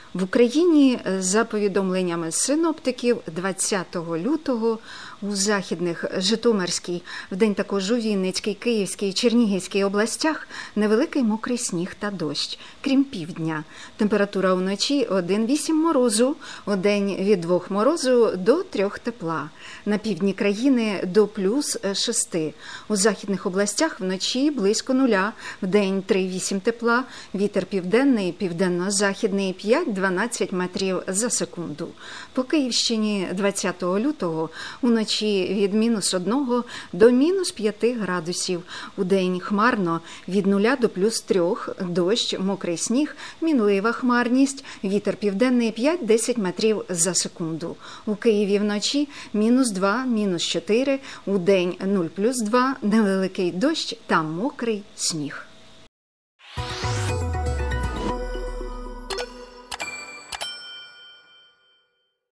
В Україні, за повідомленнями синоптиків, 20 лютого у західних Житомирській, вдень також у Вінницькій, Київській, Чернігівській областях невеликий мокрий сніг та дощ, крім півдня. Температура вночі 1,8 морозу, удень від 2 морозу до 3 тепла. На півдні країни до плюс 6. У західних областях вночі близько нуля, вдень 3,8 тепла, вітер південний, південно-західний 5-12 метрів за секунду. По Київщині 20 лютого уночі від -1 до -5 градусів. Удень хмарно від 0 до плюс 3, дощ, мокрий сніг, мінлива хмарність, вітер південний 5-10 метрів за секунду. У Києві вночі -2, -4, удень 0 плюс 2, невеликий дощ та мокрий сніг.